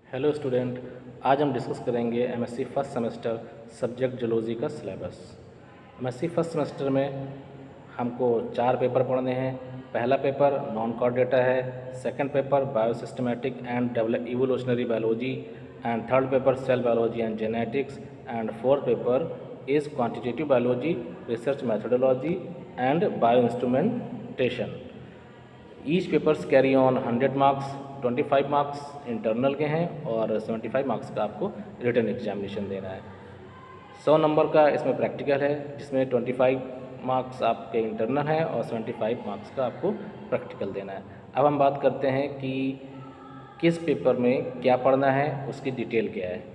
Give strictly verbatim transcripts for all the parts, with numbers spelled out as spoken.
Hello student, आज हम discuss करेंगे MSc first semester subject zoology का सिलेबस। एमएससी फर्स्ट सेमेस्टर में हमको चार पेपर पढ़ने हैं। पहला पेपर नॉन कॉर्ड डेटा है, second paper biosystematic and develop evolutionary biology and third paper cell biology and genetics and fourth paper is quantitative biology, research methodology and bio instrumentation. Each papers carry on hundred marks, twenty five marks internal के हैं और seventy five marks का आपको written examination देना है। सौ number का इसमें प्रैक्टिकल है, जिसमें ट्वेंटी फाइव मार्क्स आपके इंटरनल हैं और सेवेंटी फाइव मार्क्स का आपको प्रैक्टिकल देना है। अब हम बात करते हैं कि किस पेपर में क्या पढ़ना है, उसकी डिटेल क्या है।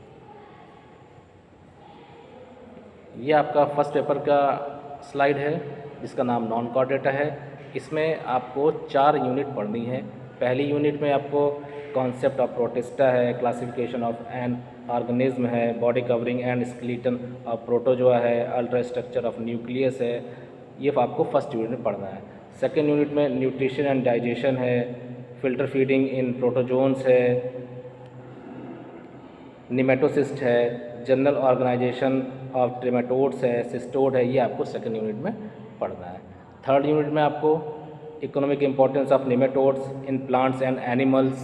ये आपका फर्स्ट पेपर का स्लाइड है, जिसका नाम नॉन कॉर्ड डेटा है। इसमें आपको चार यूनिट पढ़नी है। पहली यूनिट में आपको कॉन्सेप्ट ऑफ प्रोटिस्टा है, क्लासिफिकेशन ऑफ एन ऑर्गेनिज्म है, body covering and skeleton of protozoa है, अल्ट्रा स्ट्रक्चर ऑफ न्यूक्लियस है। ये आपको फर्स्ट यूनिट में पढ़ना है। सेकेंड यूनिट में न्यूट्रिशन एंड डाइजेशन है, फिल्टर फीडिंग इन प्रोटोजोन्स है, निमेटोसिस्ट है, जनरल ऑर्गेनाइजेशन ऑफ ट्रेमेटोड्स है, सिस्टोड है। ये आपको सेकेंड यूनिट में पढ़ना है। थर्ड यूनिट में आपको economic importance of nematodes in plants and animals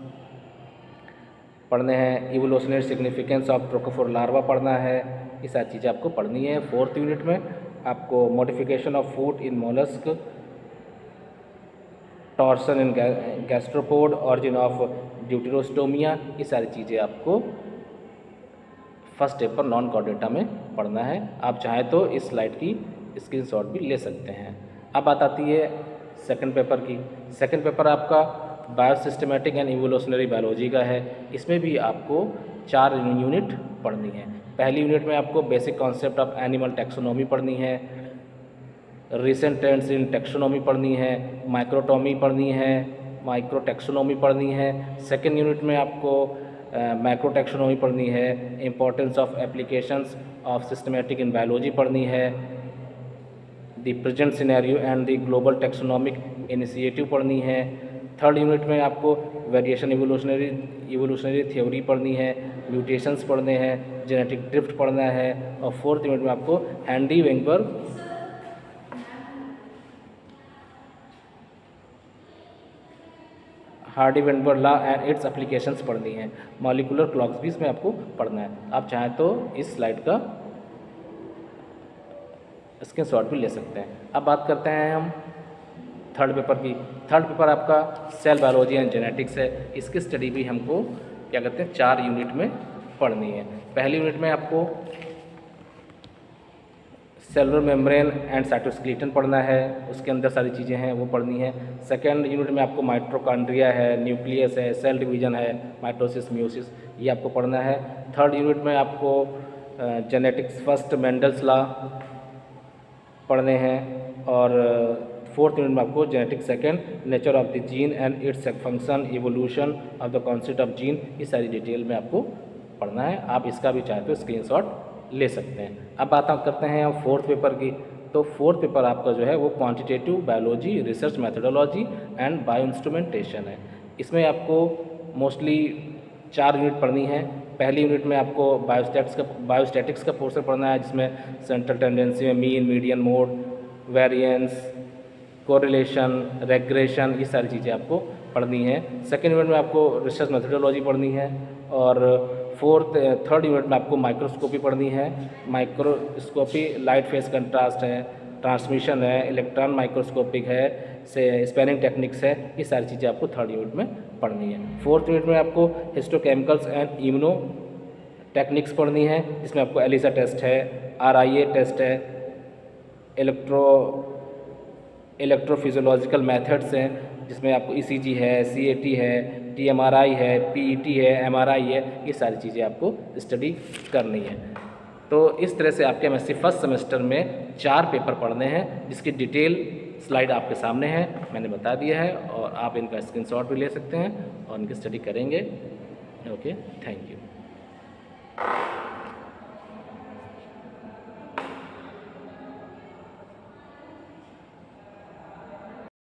पढ़ने हैं। Evolutionary significance of trochophore larva पढ़ना है। ये सारी चीज़ें आपको पढ़नी है। फोर्थ यूनिट में आपको modification of food in mollusc, torsion in gastropod, origin of deuterostomia. ये सारी चीज़ें आपको first paper non chordata में पढ़ना है। आप चाहें तो इस स्लाइड की स्क्रीनशॉट भी ले सकते हैं। अब बात आती है सेकंड पेपर की। सेकंड पेपर आपका बायोसिस्टमैटिक एंड इवोल्यूशनरी बायोलॉजी का है। इसमें भी आपको चार यूनिट पढ़नी है। पहली यूनिट में आपको basic concept of animal taxonomy पढ़नी है, रिसेंट ट्रेंड्स इन टैक्सोनॉमी पढ़नी है, माइक्रोटॉमी पढ़नी है, माइक्रो टैक्सोनॉमी पढ़नी है। सेकेंड यूनिट में आपको माइक्रो टैक्सोनॉमी पढ़नी है, importance of applications of systematic in biology पढ़नी है, the present scenario and the global taxonomic initiative पढ़नी है। थर्ड यूनिट में आपको वेरिएशन इवोल्यूशनरी इवोल्यूशनरी थ्योरी पढ़नी है, म्यूटेशंस पढ़ने हैं, जेनेटिक ड्रिफ्ट पढ़ना है। और फोर्थ यूनिट में आपको handy Weinberg Hardy Weinberg law and its applications पढ़नी है। मॉलिक्यूलर क्लॉक्स भी इसमें आपको पढ़ना है। आप चाहें तो इस स्लाइड का स्क्रीनशॉट भी ले सकते हैं। अब बात करते हैं हम थर्ड पेपर की। थर्ड पेपर आपका सेल बायोलॉजी एंड जेनेटिक्स है। इसकी स्टडी भी हमको क्या कहते हैं चार यूनिट में पढ़नी है। पहली यूनिट में आपको सेलुलर मेम्ब्रेन एंड साइटोस्केलेटन पढ़ना है, उसके अंदर सारी चीज़ें हैं वो पढ़नी है। सेकेंड यूनिट में आपको माइटोकॉन्ड्रिया है, न्यूक्लियस है, सेल डिवीजन है, माइटोसिस म्यूसिस, ये आपको पढ़ना है। थर्ड यूनिट में आपको जेनेटिक्स फर्स्ट मेंडल्स लॉ पढ़ने हैं। और फोर्थ यूनिट में आपको genetics second, nature of the gene and its function, evolution of the concept of gene, ये सारी डिटेल में आपको पढ़ना है। आप इसका भी चाहें तो स्क्रीनशॉट ले सकते हैं। अब बात हम करते हैं हम फोर्थ पेपर की। तो फोर्थ पेपर आपका जो है वो quantitative biology, research methodology and bio instrumentation है। इसमें आपको मोस्टली चार यूनिट पढ़नी है। पहली यूनिट में आपको बायोस्टैटिक्स का बायोस्टैटिक्स का पोर्शन पढ़ना है, जिसमें सेंट्रल टेंडेंसी में mean, median, mode, variance, correlation, regression, ये सारी चीज़ें आपको पढ़नी है। सेकेंड यूनिट में आपको रिसर्च मैथडोलॉजी पढ़नी है। और फोर्थ थर्ड यूनिट में आपको माइक्रोस्कोपी पढ़नी है। माइक्रोस्कोपी लाइट फेस कंट्रास्ट है, ट्रांसमिशन है, इलेक्ट्रॉन माइक्रोस्कोपिक है, से स्पैनिंग टेक्निक्स है। ये सारी चीज़ें आपको थर्ड यूनिट में पढ़नी है। फोर्थ यूनिट में आपको हिस्टोकेमिकल्स एंड इम्यूनो टेक्निक्स पढ़नी है, जिसमें आपको एलिसा टेस्ट है, आर आई ए टेस्ट है, इलेक्ट्रो इलेक्ट्रोफिजियोलॉजिकल मेथड्स हैं, जिसमें आपको ई सी जी है, सी ए टी है, टी एम आर आई है, पी ई टी है, एम आर आई है। ये सारी चीज़ें आपको स्टडी करनी है। तो इस तरह से आपके एमएससी फर्स्ट सेमेस्टर में चार पेपर पढ़ने हैं, जिसकी डिटेल स्लाइड आपके सामने है, मैंने बता दिया है। और आप इनका स्क्रीनशॉट भी ले सकते हैं और इनकी स्टडी करेंगे। Okay, thank you.